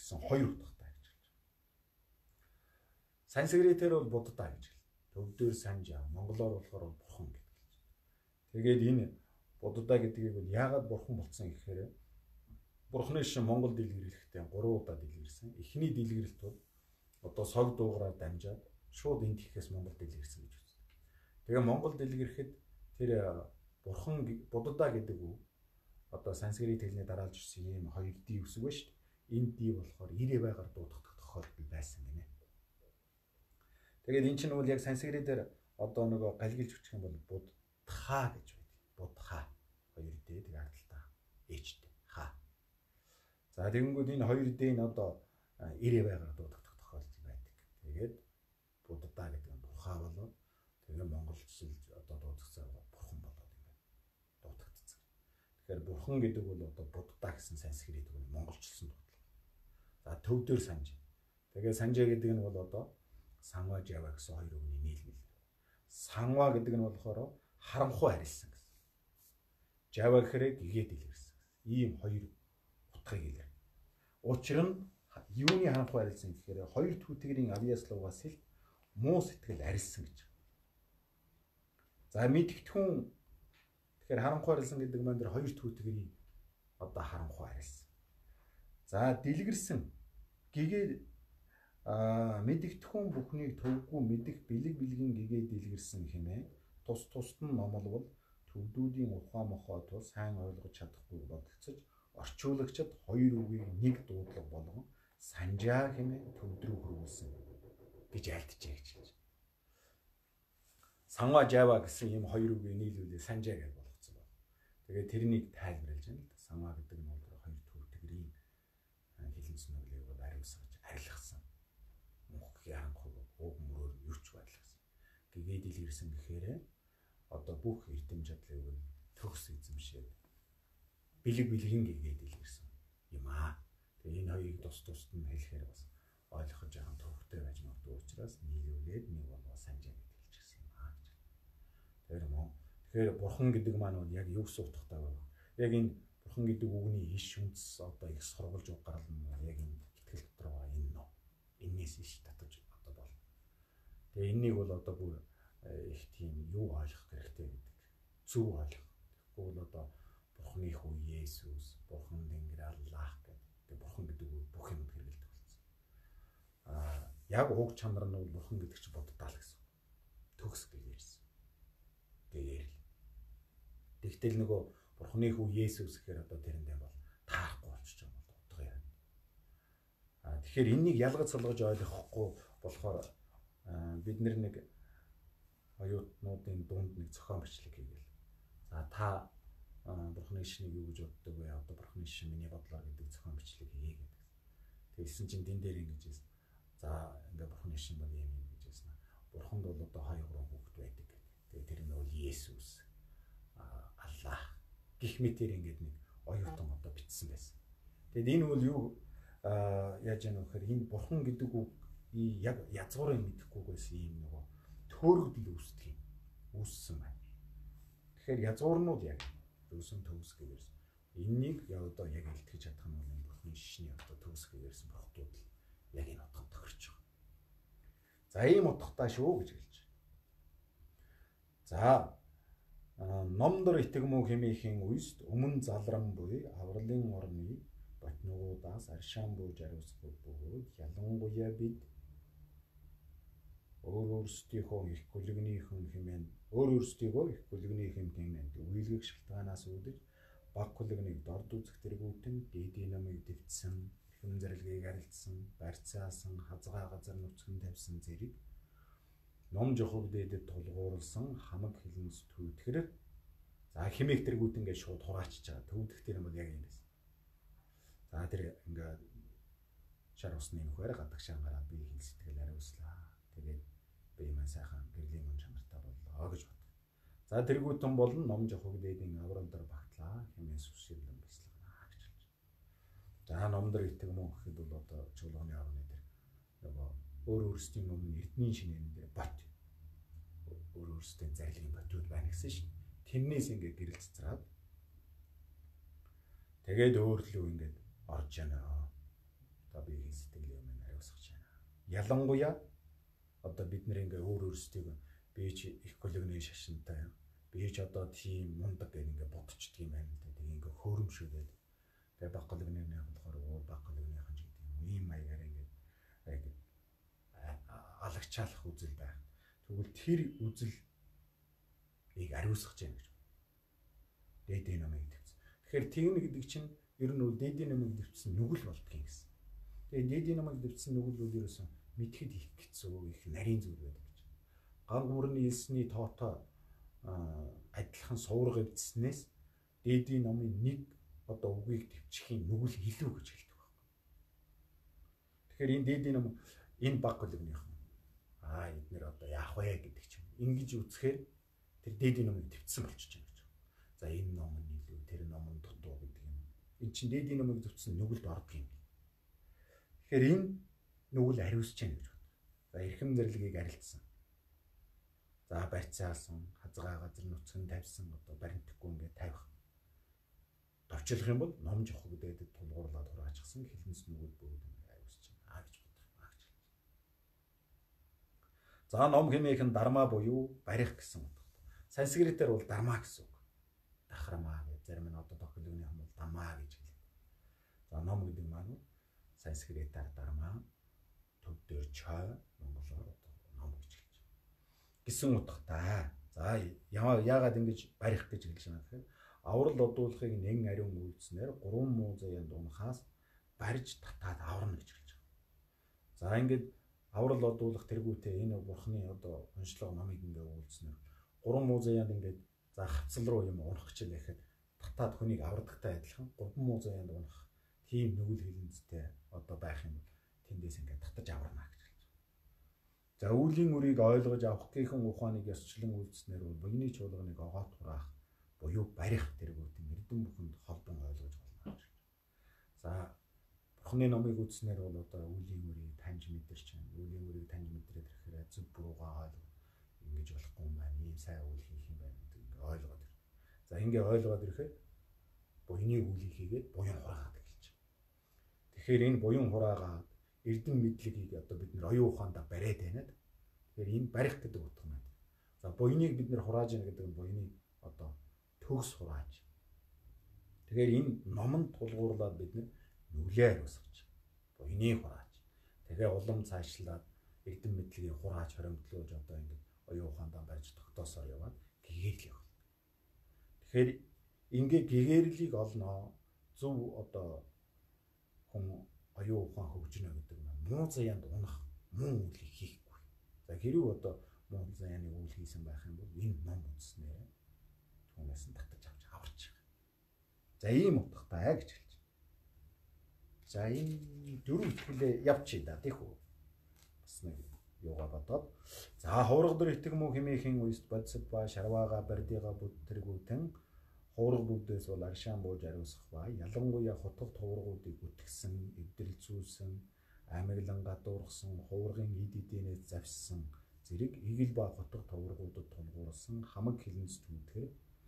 гэсэн хоёр утгатай гэж хэлж байна. Санскритээр бол Будда гэж хэлдэг. Төвдөр санжа, монголоор болохоор бурхан гэдэг хэлж байна. Тэгээд энэ Будда гэдгийг бол яагаад бурхан болсон гэхээр бурханы шин Монгол дэлгэрэлттэй гурван удаа дэлгэрсэн. Эхний дэлгэрэлт бол одоо сог дуугараар дамжаад шууд энд ихээс Монгол дэлгэрсэн гэж үздэг. Тэгээ Монгол дэлгэрэхэд тэр бурхан Будда гэдэг үг одоо санскрит хэлний дараалж ирсэн ийм хоёр ди үсэг байна шүү дээ. Энэ ди болохоор ирээ байгаар дуудагдах тохиолдол байсан гинэ. Тэгээд эн чинь бол яг санскритээр одоо нөгөө галгилж өчөх юм бол будха гэж байдаг. Будха хоёр ди тэгээ ардалтаа ээжтэй ха. За тэгэнгүүт энэ хоёр ди нь одоо ирээ байгаар дуудагдах тохиолдол байдаг. Тэгээд Будда гэдэг нь бурха болоод тэгээ монголчилж одоо дуудагдсан бурхан болоод ингээд дуудагдсан. Тэгэхээр бурхан гэдэг бол одоо Будда гэсэн санскрит үг нь монголчилсан дуудлага. За төв дээр санж. Тэгээ санжаа гэдэг нь бол одоо санва жава гэсэн хоёр үгний нийлмэл. Санва гэдэг нь болохоор харамхуй харилсан гэсэн. Жава гэхээр гэгээд илэрсэн. Ийм хоёр утгыг илэр. Учир нь юуны харамхуй харилсан гэхээр хоёр түүтгэрийн авьяаслуугаас л муу сэтгэл арилсан гэж. За мэдгтхэн тэгэхээр харамхуй харилсан гэдэг маань тэр хоёр түүтгэрийн одоо харамхуй харилсан. За дэлгэрсэн гэгээд а мэдгтхэн бүхнийг төвгүй мэдэх бэлэг бэлгийн гэгээ дэлгэрсэн хэмээн тус тусд нь номлол төвдүүдийн ухаан мохоо тул сайн ойлгож чадахгүй бодолцож орчуулагчид хоёр үгийг нэг дуудлага болгон санжаа хэмээн төвдрүү хөрвүүлсэн гэж альтжээ гэж хэлж. Санва жава гэсэн ийм хоёр үгийг нийлүүлээ санжаа гэж болгоцсон байна. Тэгээд тэрнийг тайлбарлаж байна л да. Санва гэдэг нь бол хоёр түүтгэрийн хэлэн цэнэглийг бол ариусгаж арилгасан. Мөнхийн харанхуй уг мөрөөр юрч байлгасан. Гэгээд илэрсэн гэхээр одоо бүх эрдэм чадлыг төгс эзэмшээд бэлэг бэлгийн гэгээд илэрсэн юм аа. Тэгээ энэ хоёрыг тус тусд нь хэлэхээр бас ойлгох жоохон төвхтэй байж магадгүй учраас нийлүүлээд нэг болгоо санжаа гэж хэлчихсэн юм аа гэж. Тэр мөн тэгэхээр бурхан гэдэг маань бол яг юу гэсэн утгатай вэ? Яг энэ бурхан гэдэг үгний иш үндэс одоо их сургуулж гаргална яг энэ итгэл дотор байгаа энэ нөө. Энээс иш татаж одоо бол. Тэгээ энэнийг бол одоо бүр их тийм юу ойлгох хэрэгтэй гэдэг. Зөв ойлгох. Тэгэхгүй бол одоо бурханы хүү Есүс, бурхан Тэнгэр Аллах гэдэг бурхан гэдэг үг бүх юмд хэрэгэлдэг болсон. Аа яг уг чанар нь бол бурхан гэдэг чинь Будда л гэсэн. Төгс гэж ярьсан. Гэгээр л. Тэгтэл нөгөө бурханы хүү Есүс гэхээр одоо тэрэндээ бол таахгүй болчих юм бол утга яа. Аа тэгэхээр энэнийг ялгаж салгаж ойлгохгүй болохоор бид нэг оюутнуудын дунд нэг зохион бичлэг хийгээл. За та бурханы шнийг юу гэж боддог вэ? Одоо бурханы шин миний бодлоор гэдэг зохион бичлэг хий гэдэг. Тэгсэн чинь тэн дээр ингэж хэлсэн. За ингээ бурханы шин бол юм юм гэж хэлсэн. Бурханд бол одоо хоёр гурван хүүхэд байдаг гэдэг. Тэгээ тэр нь бол Есүс, Аллах гэх мэтэр ингээд нэг оюутан одоо бичсэн байсан. Тэгэд энэ бол юу яаж яах вэ гэхээр энэ бурхан гэдэг үг яг язгуурыг мэдэхгүйгээс ийм нөгөө төөрөгдөл үүсдэг юм. Үүссэн байна. Тэгэхээр язгуурнууд яг өсөн төгс гэж ярьсан. Энэнийг яг одоо яг илтгэж чадах нь бол бурхны шишний одоо төгс гэж ярьсан бурхтууд л яг энэ утгад тохирч байгаа. За ийм утгатай шүү гэж хэлж байна. За номдор итгэмүү хэмээхийн үест өмнө залран буй авралын орны ботногуудаас аршаан буй жаргасгүй бөгөөд ялангуяа бид өөр өөрсдийнхөө их хүлэгнийхэн хэмээн өөр өөрсдийгөө их хүлэгнийхэн хэмээн үйлгэх шалтгаанаас үүдэж баг хүлэгнийг дорд үзэх тэргүүтэн дээдийн намыг дэвтсэн хэм зэрлэгийг арилдсан барьцаасан хазгаа газар нүцгэн тавьсан зэрэг ном жохог дээдэд тулгуурласан хамаг хилэнс төвдгэр за хэмээх тэргүүт ингээд шууд хураачиж байгаа төвдөх тэр юм бол яг юм байсан. За тэр ингээд шар усны нөхөр гадагшаан гараад би хэл сэтгэл ариуслаа. Тэгээд би маань сайхан гэрлийн мөн чанартай боллоо гэж бод. За тэргүүтэн болон ном жохог дээдийн аврал дээр багтлаа хэмээн сүсэрлэн бяцлагнаа гэж хэлж. За номдор итгэмүү гэхэд бол одоо чуулганы орны дээр нөгөө өөр өөрсдийн өмнө эрдмийн шинээр дээр бот өөр өөрсдийн зарилгын ботууд байна гэсэн шин. Тэрнээс ингээд гэрэл цэцраад тэгээд өөрлөө ингээд орж яана. одоо биеийн сэтгэлийн юм ариусгаж байна. Ялангуяа одоо бид нэр ингээ өөр өөрсдөө би ч их коллегны шашинтай би ч одоо тийм мундаг гэх ингээ бодчихдөг юм байна л да. Тэг ингээ хөөрөмшөөгээд тэг баг коллегныхны болохоор баг коллегныхан ч гэдэг юм ийм маягаар ингээ яг алагчаалах үзэл байна. Тэгвэл тэр үзлийг ариусгаж байна гэж. Дээдийн номыг дэвсэн. Тэгэхээр тэгнэ гэдэг чинь ер нь бол дээдийн номыг дэвсэн нүгэл болдгийн гэсэн. Тэгээ дээдийн номыг дэвсэн нүгэл бол ерөөсөн мэдхэд их хэцүү, их нарийн зүйл байдаг гэж. Ган гүрний хэлсний тоотой адилхан сувраг эвдснээс дээдийн номын нэг одоо үгийг төвчихийн нүгэл илүү гэж хэлдэг байна. Тэгэхээр энэ дээдийн ном энэ баг коллегных аа эднэр одоо яах вэ гэдэг чинь ингэж үзэхээр тэр дээдийн номыг төвцсөн болчихж байна гэж. За энэ ном нь илүү тэр ном нь дутуу гэдэг юм. Энэ чинь дээдийн номыг төвцсөн нүгэлд ордог юм. Тэгэхээр энэ нүгэл ариусч байна гэж байна. За эрхэм зэрлэгийг арилцсан. За барьцаалсан, хазгаа газар нутгийн тавьсан одоо баримтгүй ингээд тавих. Товчлох юм бол ном жохог дээдэд тулгуурлаад хураачихсан хилэнс нүгэл бүгд ингээд ариусч байна. Аа гэж бодлоо гэж. За ном хэмээх нь дарма буюу барих гэсэн утгатай. Санскритээр бол дарма гэсэн үг. Дахрамаа гэж зарим нь одоо тохиолдны юм бол дамаа гэж хэлдэг. За ном гэдэг маань санскритаар дарма, төв дээр чой, монголоор одоо ном гэж хэлж байна. Гэсэн утгатай. За яагаад ингэж барих гэж хэлж байна гэхээр аврал одуулахыг нэн ариун үйлснээр гурван муу заяанд унахаас барьж татаад аварна гэж хэлж байна. За ингэж аврал одуулах тэргүүтээ энэ бурхны одоо уншлага номыг ингээ үйлснээр гурван муу заяанд ингээд за хавцал руу юм унах гэж байхад татаад хүнийг авардагтай адилхан гурван муу заяанд унах тийм нүгэл хилэнцтэй одоо байх юм бол тэндээс ингээд татаж аварна гэж хэлж байна. За үүлийн үрийг ойлгож авах гихэн ухааныг ёсчлон үйлснээр буйны чуулганыг огоот хураах буюу барих тэргүүтэн эрдэм бүхэнд холбон ойлгож болно гэж. За бурхны номыг үзснээр бол одоо үүлийн үрийг таньж мэдэрч байна. Үүлийн үрийг таньж мэдрээд ирэхээр зөв буруугаа ойлгох ингэж болохгүй юм байна. Ийм сайн үйл хийх юм байна гэдэг ингээ ойлгоод ирнэ. За ингээ ойлгоод ирэхээр буйны үйлийг хийгээд буян хураагаад эхэлж байна. Тэгэхээр энэ буян хураагаад эрдэм мэдлэгийг одоо бид нэр оюун ухаандаа бариад байна. Тэгэхээр энэ барих гэдэг утга юм байна. За буйныг бид нэр хурааж яана гэдэг нь буйныг одоо төгс хурааж. Тэгэхээр энэ номонд тулгуурлаад бид нэр нүглээ ариусгаж буйныг хурааж. Тэгээ улам цаашлаад эрдэм мэдлэгийг хурааж хоримтлуулж одоо ингэ оюун ухаандаа барьж тогтоосоор яваад гэгээл явах. Тэгэхээр ингээ гэгэрлийг олноо зөв одоо хүн оюун ухаан хөгжинө гэдэг нь муу заяанд унах муу үйлийг хийхгүй. За хэрүү одоо муу заяаны үйл хийсэн байх юм бол энэ ном үзснээр түүнээс нь татаж авч аварч байгаа. За ийм утгатай гэж хэлж байна. За энэ дөрөв итгэлээ явчих да тийх үү. Бас нэг юугаа бодоод за ховрог дөр итэг муу хэмээхийн үест бодсод ба шарваага бардига бүд тэргүүтэн ховрог бүгдээс бол агшаан бууж ариусгах ба ялангуяа хотгох ховрогуудыг үтгсэн, эвдэлцүүлсэн, амиглан гадуурхсан, ховрогын ид идэнээс завссан зэрэг игэл ба хотгох ховрогуудад тулгуурласан хамаг хилэнц түүтгэр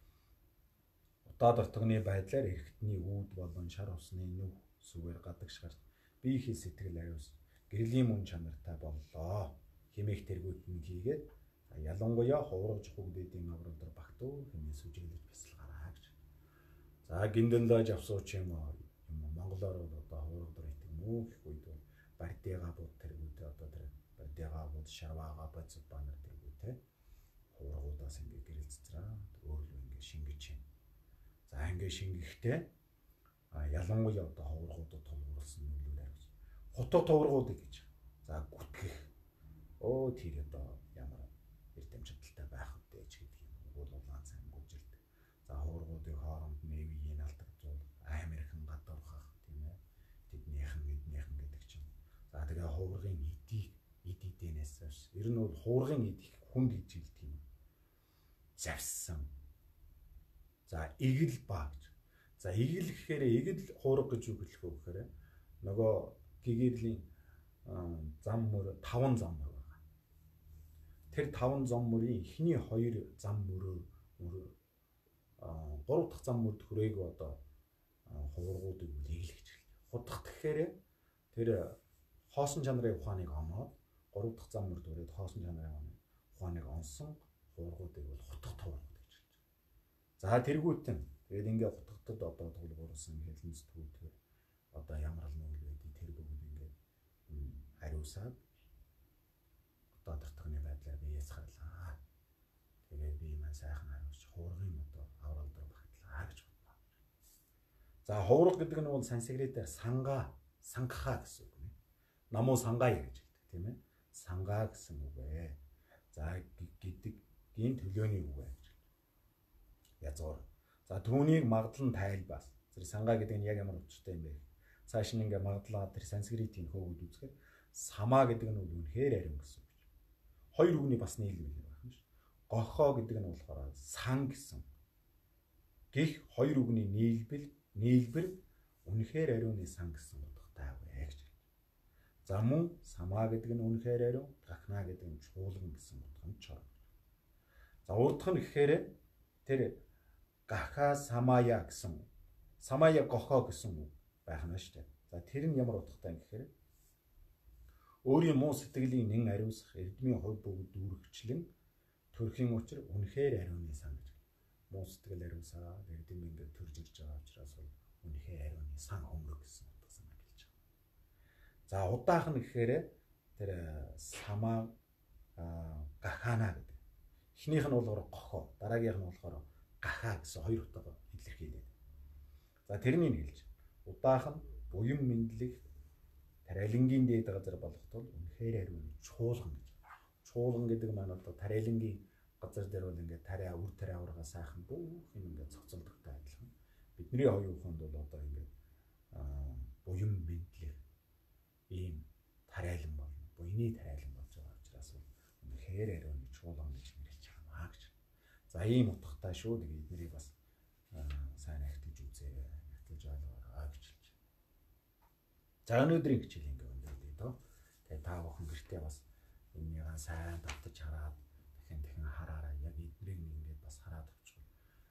утаа дортогны байдлаар эрхтний үүд болон шар усны нүх сүгээр гадагшгарч бие хэл сэтгэл ариус гэрлийн мөн чанартай боллоо. Хэмээх тэргүүт нь хийгээд ялангуяа ховрог жохог дэдийн аврал дээр багтуу хэмээн сүжиглэж бясалгараа гэж. За гиндэлдэж авсууч юм юм монголоор бол одоо ховрог дээр итэг мүү гэх үед бол бардига бод тэргүүтээ одоо тэр бардига бод шарваага бодсод банер тэргүүтээ ховрогуудаас ингээ гэрэл цэцраа өөрлөө ингээ шингэж байна. За ингээ шингэхдээ а ялангуяа одоо ховрогуудад тулгуурласан нүглүүд ариус. Хотоо товрогуудыг гэж. За гүтгэх. Оо тэр одоо ямар эрдэм чадaltaй байх үдэ ч гэдэг юм. Уул улаан цан гүжилт. За ховрогуудын хооронд нэвийг алдагдуул амирхан гадуурхах тийм ээ. Тэднийхэн эднийхэн гэдэг чинь. За тэгээ ховрогын эдийг эд идэнээс завс. Ер нь бол ховрогын эд их хүнд гэж хэлдэг юм. Завссан. За игэл ба гэж. За игэл гэхээр игэл хуурга гэж үг хэлэх үү гэхээр нөгөө гэгэрлийн зам мөр таван зам мөр байгаа. Тэр таван зам мөрийн эхний хоёр зам мөрөө мөрөө гурав дахь зам мөрд хүрээг одоо хувргуудыг игэл гэж хэлдэг. Худах гэхээр тэр хоосон чанарын ухааныг оноод гурав дахь зам мөр дөрөд хоосон чанарын ухааныг онсон хуургуудыг бол хутгах хуургууд гэж хэлж байна. За тэргүүтэн тэгээд ингээ хутгахтад одоо тулгуурласан хэлэнц төвдгөр одоо ямар л нүүл байдгийг тэр бүгд ингээ хариусаад одоо дортогны байдлаар биеэс харлаа. Тэгээд бие маань сайхан хариуч хуургын одоо аврал дээр багтлаа гэж бодлоо. За хуурга гэдэг нь бол санскритээр санга, сангха гэсэн үг нэ. Намуу сангая гэж хэлдэг тийм ээ. Санга гэсэн үг ээ. За гэдэг гийн төлөөний үг ээ гэж. Язгуур. За түүнийг магадлан тайлбас. Тэр санга гэдэг нь яг ямар учиртай юм бэ? Цааш нь ингээ магадлаа тэр санскритийн хөөгд үзэхээр сама гэдэг нь бол үнэхээр ариун гэсэн үг. Хоёр үгний бас нийлмэл байх юм шүү. Гохоо гэдэг нь болохоор сан гэсэн. Гэх хоёр үгний нийлбэл нийлбэр үнэхээр ариуны сан гэсэн утгатай вэ гэж. За мөн сама гэдэг нь үнэхээр ариун, гахна гэдэг нь чуулган гэсэн утганд чор. За урдх нь гэхээр тэр гаха самая гэсэн самая гохоо гэсэн үг байх нь шүү дээ. За тэр нь ямар утгатай юм гэхээр өөрийн муу сэтгэлийн нэн ариусах эрдмийн хувь бүгд дүүрэгчлэн төрхийн учир үнэхээр ариуны сан гэж. Муу сэтгэл ариусаа эрдэм ингээд төрж ирж байгаа учраас бол үнэхээр ариуны сан өнгөрөх гэсэн утга санаа гэлж байгаа. За удаах нь гэхээр тэр сама гахана гэдэг. Эхнийх нь болохоор гохоо, дараагийнх нь болохоор гахаа гэсэн хоёр утга илэрхийлээд. За тэрний нэг хэлж. Удаах нь буян мэдлэг тарайлангийн дээд газар болох тул үнэхээр ариун чуулган гэж. Чуулган гэдэг маань одоо тарайлангийн газар дээр бол ингээд тариа үр тариа ургаа сайхан бүх юм ингээд цогцолдогтой адилхан. Бидний хоёрын ухаанд бол одоо ингээд буян мэдлэг ийм тарайлан болно. Буйны тарайлан болж байгаа учраас үнэхээр ариун чуулган гэж нэрлэж байгаа гэж. За ийм утгатай шүү. Тэгээд эднийг бас сайн ахтаж үзээ. Ахтаж ойлгоорой гэж хэлж. За өнөөдрийн хичээл ингээ өндөрлөе дөө. Тэгээ та бүхэн гэртээ бас энэнийг сайн давтаж хараад дахин дахин хараарай. Яг эднийг ингээд бас хараад авчихвал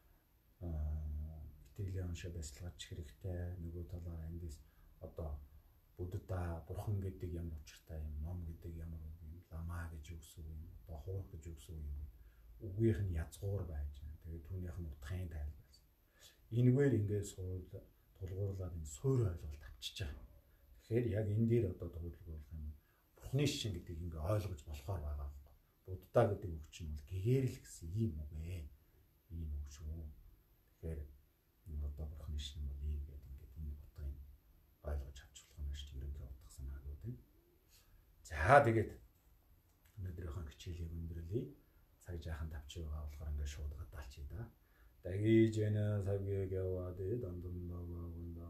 аа итгэлийн уншаа бясалгач хэрэгтэй. Нөгөө талаараа эндээс одоо Будда, Бурхан гэдэг ямар учиртай юм, ном гэдэг ямар үг юм, лама гэж үгсүү юм, одоо хуурх гэж үгсүү юм. Үгийнх нь язгуур байж байна. Тэгээ түүнийх нь утгын тайлбар. Энэгээр ингээд суул тулгуурлаад энэ суур ойлголт авчиж байгаа. Тэгэхээр яг энэ дээр одоо төгөлгөх юм. Бурхны шишин гэдэг ингээ ойлгож болохоор байгаа юм. Будда гэдэг үг чинь бол гэгэрэл гэсэн ийм үг ээ. Ийм үг шүү. Тэгэхээр энэ одоо бурхны шишин бол ийм гэдэг ингээ энэ утгыг ойлгож авч болох юм шүү. Ерөнхий утга санааг үү. За тэгээд өнөөдрийнхөө хичээлийг өндөрлөе. Цаг жаахан тавч байгаа болохоор ингээ шууд гадаалчий да. Дагиж яна савгийг яваад дандан байгаа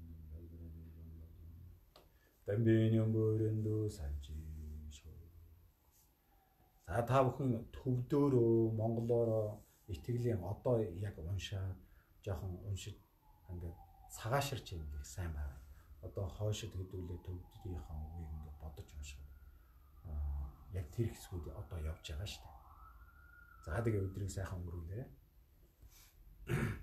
Тамбиниум бүрэнду санчи шоо. За та бүхэн төвдөөрөө монголоор итгэлийн одоо яг уншаад жоохон уншиж ингээд цагааширч юм л сайн байна. Одоо хойшид хэдүүлээ төвдөрийнхөө үгийг ингээд бодож уншаад аа яг тэр хэсгүүд одоо явж байгаа шүү дээ. За тэгээ өдрийг сайхан өнгөрүүлээ.